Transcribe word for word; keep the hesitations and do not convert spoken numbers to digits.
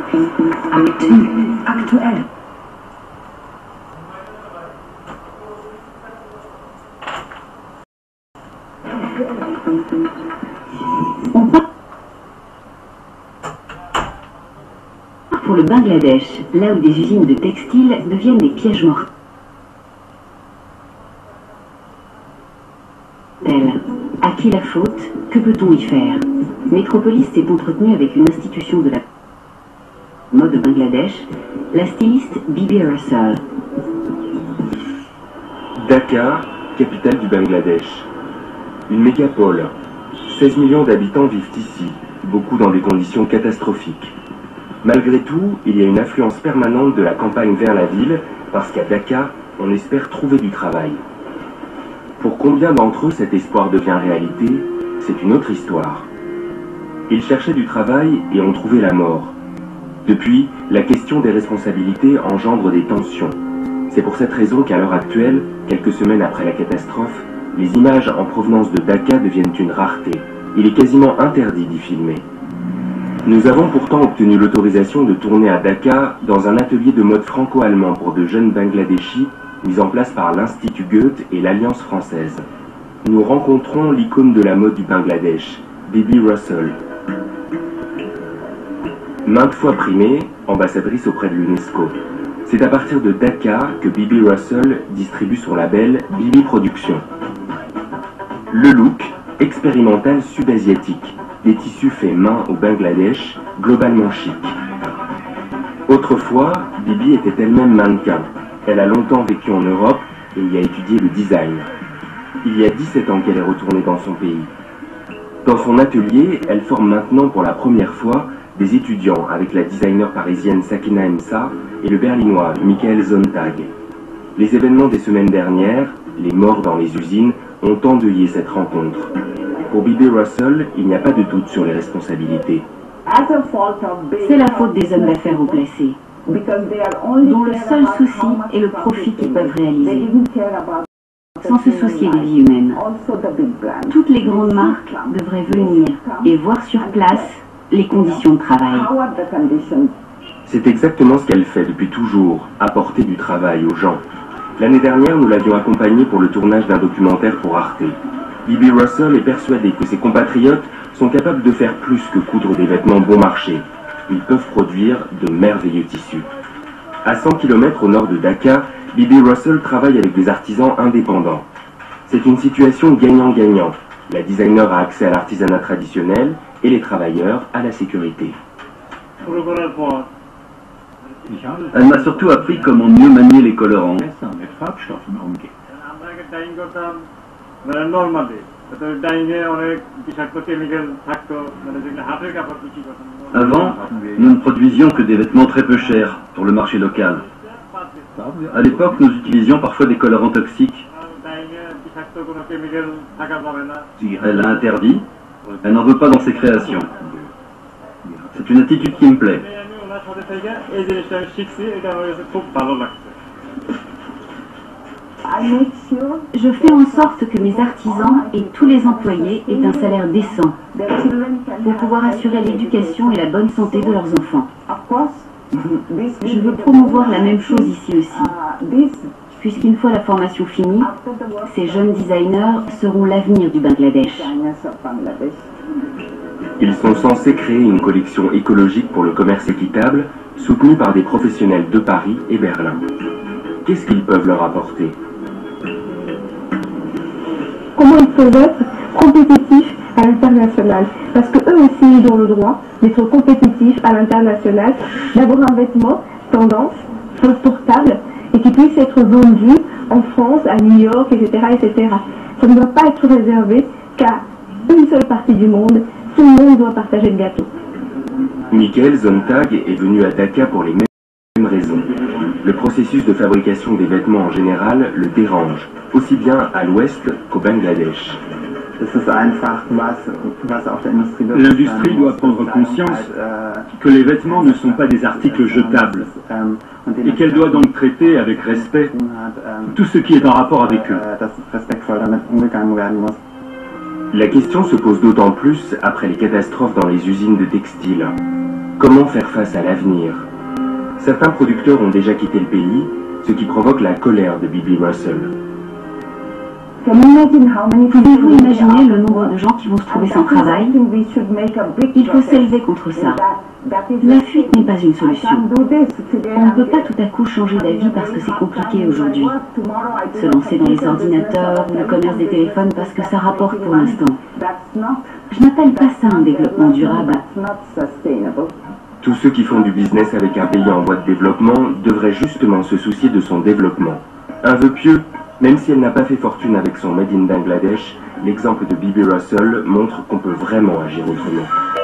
Aktu, aktuell. On part pour le Bangladesh, là où des usines de textiles deviennent des pièges mortels. À qui la faute? Que peut-on y faire? Métropolis s'est entretenu avec une institution de la mode de Bangladesh, la styliste Bibi Russell. Dhaka, capitale du Bangladesh. Une mégapole. seize millions d'habitants vivent ici, beaucoup dans des conditions catastrophiques. Malgré tout, il y a une influence permanente de la campagne vers la ville, parce qu'à Dhaka, on espère trouver du travail. Pour combien d'entre eux cet espoir devient réalité, c'est une autre histoire. Ils cherchaient du travail et ont trouvé la mort. Depuis, la question des responsabilités engendre des tensions. C'est pour cette raison qu'à l'heure actuelle, quelques semaines après la catastrophe, les images en provenance de Dhaka deviennent une rareté. Il est quasiment interdit d'y filmer. Nous avons pourtant obtenu l'autorisation de tourner à Dhaka dans un atelier de mode franco-allemand pour de jeunes Bangladeshis mis en place par l'Institut Goethe et l'Alliance française. Nous rencontrons l'icône de la mode du Bangladesh, Bibi Russell. Maintes fois primée, ambassadrice auprès de l'UNESCO. C'est à partir de Dhaka que Bibi Russell distribue son label Bibi Productions. Le look, expérimental subasiatique, des tissus faits main au Bangladesh, globalement chic. Autrefois, Bibi était elle-même mannequin. Elle a longtemps vécu en Europe et y a étudié le design. Il y a dix-sept ans qu'elle est retournée dans son pays. Dans son atelier, elle forme maintenant pour la première fois des étudiants avec la designer parisienne Sakina Msa et le berlinois Michael Sonntag. Les événements des semaines dernières, les morts dans les usines, ont endeuillé cette rencontre. Pour Bibi Russell, il n'y a pas de doute sur les responsabilités. C'est la faute des hommes d'affaires haut placés, dont le seul souci est le profit qu'ils peuvent réaliser, sans se soucier des vies humaines. Toutes les grandes marques devraient venir et voir sur place les conditions de travail. C'est exactement ce qu'elle fait depuis toujours, apporter du travail aux gens. L'année dernière, nous l'avions accompagnée pour le tournage d'un documentaire pour Arte. Bibi Russell est persuadée que ses compatriotes sont capables de faire plus que coudre des vêtements bon marché. Ils peuvent produire de merveilleux tissus. À cent kilomètres au nord de Dhaka, Bibi Russell travaille avec des artisans indépendants. C'est une situation gagnant-gagnant. La designer a accès à l'artisanat traditionnel et les travailleurs à la sécurité. Elle m'a surtout appris comment mieux manier les colorants. Avant, nous ne produisions que des vêtements très peu chers pour le marché local. À l'époque, nous utilisions parfois des colorants toxiques. Elle a interdit, elle n'en veut pas dans ses créations. C'est une attitude qui me plaît. Je fais en sorte que mes artisans et tous les employés aient un salaire décent pour pouvoir assurer l'éducation et la bonne santé de leurs enfants. Je veux promouvoir la même chose ici aussi, puisqu'une fois la formation finie, ces jeunes designers seront l'avenir du Bangladesh. Ils sont censés créer une collection écologique pour le commerce équitable, soutenue par des professionnels de Paris et Berlin. Qu'est-ce qu'ils peuvent leur apporter? Comment ils peuvent être compétitifs à l'international? Parce qu'eux aussi, ils ont le droit d'être compétitifs à l'international, d'avoir un vêtement tendance, transportable, et qui puisse être vendu en France, à New York, et cetera, et cetera. Ça ne doit pas être réservé qu'à une seule partie du monde. Tout le monde doit partager le gâteau. Michael Sonntag est venu à Dhaka pour les mêmes raisons. Le processus de fabrication des vêtements en général le dérange, aussi bien à l'ouest qu'au Bangladesh. L'industrie doit prendre conscience que les vêtements ne sont pas des articles jetables et qu'elle doit donc traiter avec respect tout ce qui est en rapport avec eux. La question se pose d'autant plus après les catastrophes dans les usines de textiles. Comment faire face à l'avenir? Certains producteurs ont déjà quitté le pays, ce qui provoque la colère de Bibi Russell. Pouvez-vous imaginer le nombre de gens qui vont se trouver sans travail? Il faut s'élever contre ça. La fuite n'est pas une solution. On ne peut pas tout à coup changer d'avis parce que c'est compliqué aujourd'hui. Se lancer dans les ordinateurs ou le commerce des téléphones parce que ça rapporte pour l'instant. Je n'appelle pas ça un développement durable. Tous ceux qui font du business avec un pays en voie de développement devraient justement se soucier de son développement. Un vœu pieux, même si elle n'a pas fait fortune avec son Made in Bangladesh, l'exemple de Bibi Russell montre qu'on peut vraiment agir autrement.